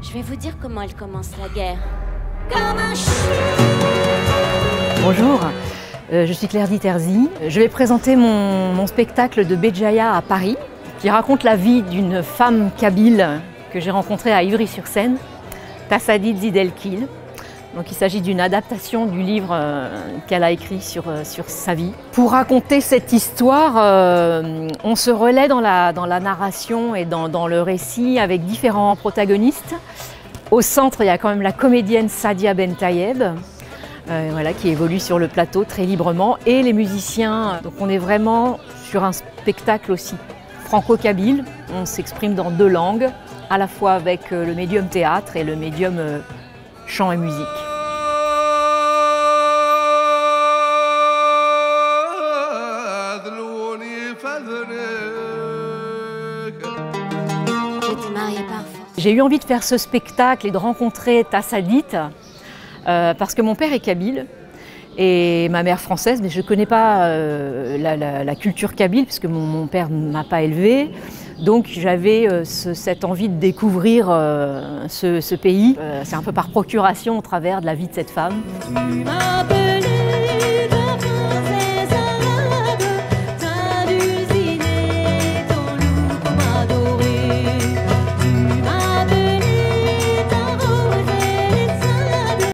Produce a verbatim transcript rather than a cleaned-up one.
Je vais vous dire comment elle commence la guerre. Comme un chien. Bonjour, euh, je suis Claire Diterzi. Je vais présenter mon, mon spectacle de Béjaïa à Paris, qui raconte la vie d'une femme kabyle que j'ai rencontrée à Ivry-sur-Seine, Tassadit Zidelkil. Donc il s'agit d'une adaptation du livre euh, qu'elle a écrit sur, euh, sur sa vie. Pour raconter cette histoire, euh, on se relaie dans la, dans la narration et dans, dans le récit avec différents protagonistes. Au centre, il y a quand même la comédienne Sadia Bentayeb, euh, voilà, qui évolue sur le plateau très librement, et les musiciens. Donc on est vraiment sur un spectacle aussi franco-kabyle. On s'exprime dans deux langues, à la fois avec le médium théâtre et le médium euh, chant et musique. J'étais mariée par force. J'ai eu envie de faire ce spectacle et de rencontrer Tassadit euh, parce que mon père est kabyle et ma mère française, mais je ne connais pas euh, la, la, la culture kabyle puisque mon, mon père ne m'a pas élevée. Donc j'avais euh, ce, cette envie de découvrir euh, ce, ce pays. Euh, c'est un peu par procuration au travers de la vie de cette femme. Tu m'appelles